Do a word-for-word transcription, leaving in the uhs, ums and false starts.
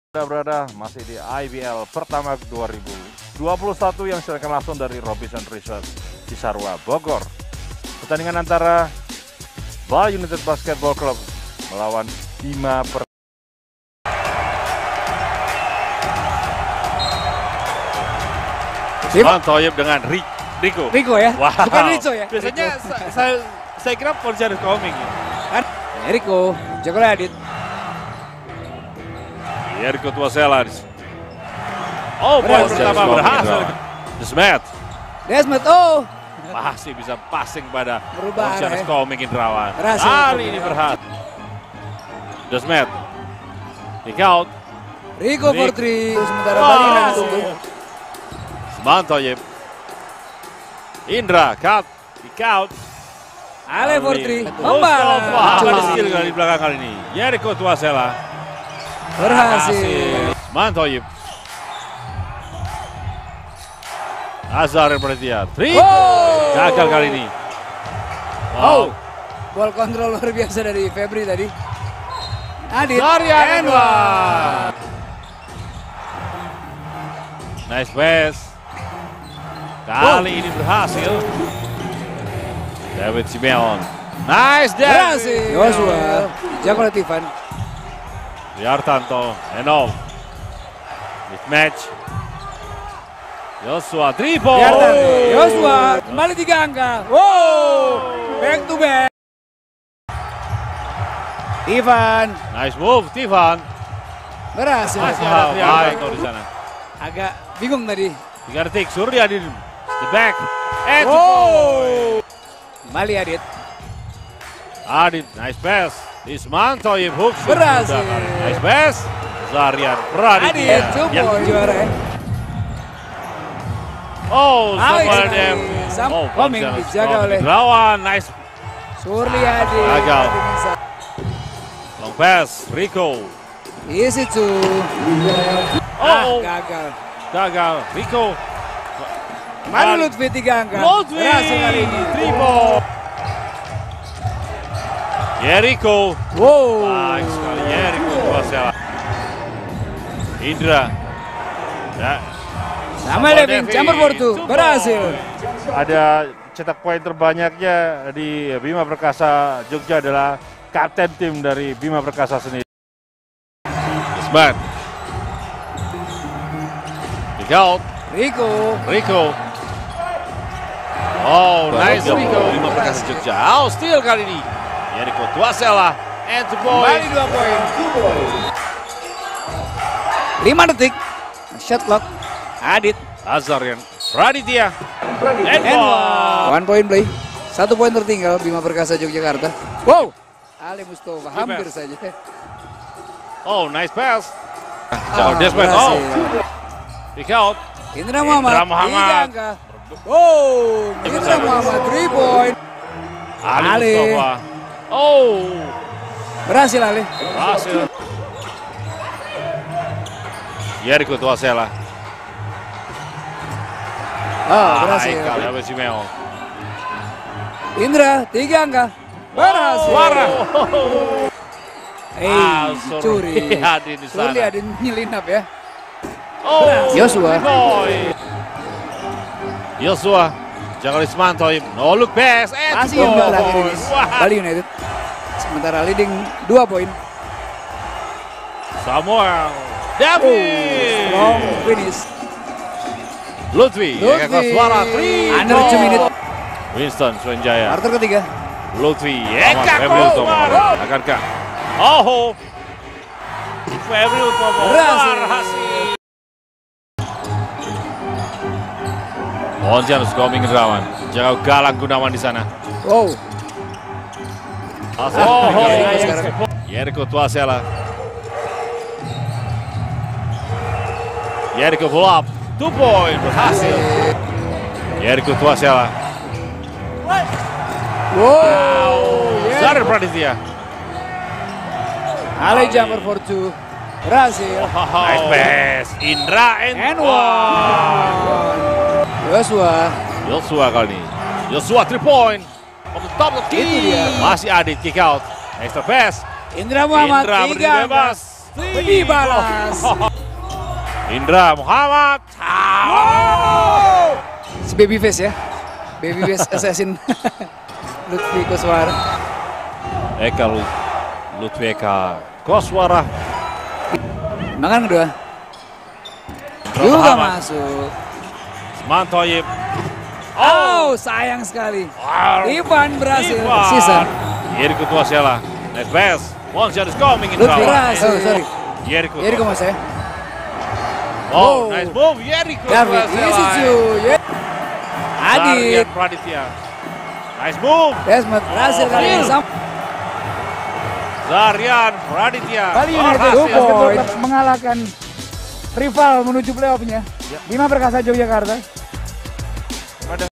Berada masih di I B L pertama dua ribu dua puluh satu yang silakan langsung dari Robinson Resort Cisarua, Bogor. Pertandingan antara Bali United Basketball Club melawan Bima Perkasa. Usman Thoyib dengan Rico. Rico ya? Wow. Bukan Rico ya? Biasanya saya, saya, saya kira Portia coming ya. Kan Rico, Joko Adit. Jericho Tuaselas. Oh, poin pertama berhasil. Desmet. Desmet, oh. Masih bisa passing pada Berubah Portia ya. Koming Indrawan. Berhasil. Kali ini berhasil. Desmet. Kick out. Rico for three. Sementara Wow. Bali berhasil. Usman Thoyib. Indra, cut. Kick out. Ale for three. Mustafa Membalas. ada skill di belakang kali ini. Jericho Tuasela. Berhasil. Usman Thoyib. Azhar yang perhatian. Three. Oh. Gagal kali ini. Oh. Ball control luar biasa dari Febri tadi. Adit. Zaryan Enwar. Nice pass. Kali ini berhasil. David Simeon. Nice David. Berhasil. Joshua. Jago Latifan. Yartanto. Enol. Mismatch. Joshua. Three point. Yartanto. Joshua. Kembali tiga angka. Wow. Back to back. Ivan. Nice move. Tivan. Berhasil. Masih ada Trianto di sana. Agak bingung tadi. Tiga detik. Suryadin. The back. And two Oh. point. Kembali Adit. Adit. Nice pass. Usman Thoyib hook. shot. Berhasil. Nice pass. Zarian Praditya. Adit. Two Ya. point juara ya. Oh, Alex Samuel Adit. Dem. Sam- Oh, Koming Koming dijaga oleh- Lawan. Nice. Surli Adit. Gagal. Adit bisa. Long pass. Rico. Easy to. Ah, Oh, gagal. gagal. Rico. Kembali Lutfi tiga angka. Lutfi. Berhasil kali ini. Three point. Jericho. Wow. Baik sekali Jericho Tuasela. Indra. Ya. Sama Levin, campur Portu. Berhasil. Ada cetak poin terbanyaknya di Bima Perkasa Jogja adalah kapten tim dari Bima Perkasa sendiri. Usman. Kick out. Rico. Rico. Oh, nice Rico. Rico. Bima Perkasa Jogja. Oh, steal kali ini. Jericho Tuasela. And two Kembali point. dua poin. Lima detik. Shot clock. Adit. Azhar yang Praditya. And Enwar. One point play. Satu poin tertinggal Bima Perkasa Yogyakarta. Wow. Ali Mustafa hampir saja. Oh, nice pass. Ah, Jauh Desmet. berhasil. Oh. Kick out. Indra Muhammad. Indra Muhammad. Tiga angka. Oh, Indra Muhammad three point. Ali, Ali. Mustafa. Oh. Berhasil Ali. Berhasil. Jericho Tuasela. Oh, berhasil. Kali David Simeon. Indra tiga angka. Berhasil. Warah. Eh, Ah, curi. Surli Adin di sana. Surli Adin nyelinap ya. Oh. Joshua. Boy. Joshua. Jangan Usman Thoyib. No look pass. And Masih yang goal. terakhir ini. Wah. Bali United. Sementara leading dua poin. Samuel. Oh, David. strong finish. Lutfi. Lutfi. Eka Suara. Three. Under two minute. Winston Swenjaya. Quarter ketiga. Lutfi. Eka Eka Febri Utomo. Komar. Akankah? Oh. Febri Utomo. Berhasil. Berhasil. Onjanus Koming Indrawan. Jaga Galang Gunawan di sana. Wow. Oh, Sekarang. Jericho Tuasela. Jericho pull up. Two point. Berhasil. Jericho Tuasela. Wow. Zarian Praditya. Ale jumper for two. Berhasil. Nice pass. Indra and And one. Joshua. Joshua kali ini. Joshua three point. On the top of the Itu key. dia. Masih Adit kick out. Extra pass. Indra Muhammad Indra tiga berdiri angka. bebas. Dibalas. Indra Muhammad. Si Babyface ya. Babyface assassin. Lutfi Koswara. Eka Lutfi Eka Koswara. Makan kedua. Indra Juga Muhammad. masuk. Mantoyib. Oh, sayang sekali. Wow. Ivan berhasil. Ivan. Sisa. Jericho Tuasiela. Nice pass. One shot is coming in Lutfi Rawa. berhasil. Oh, sorry. Jericho. Jericho mas ya. Oh, Oh. nice move. Jericho David Tuasiela. Isicu. Yeah. Adit. Zaryan Praditya. Nice move. Desmond berhasil kali ini. Sam- Zaryan Praditya. Bali United berhasil. Basketball Club mengalahkan rival menuju playoff-nya. Bima Perkasa Yogyakarta.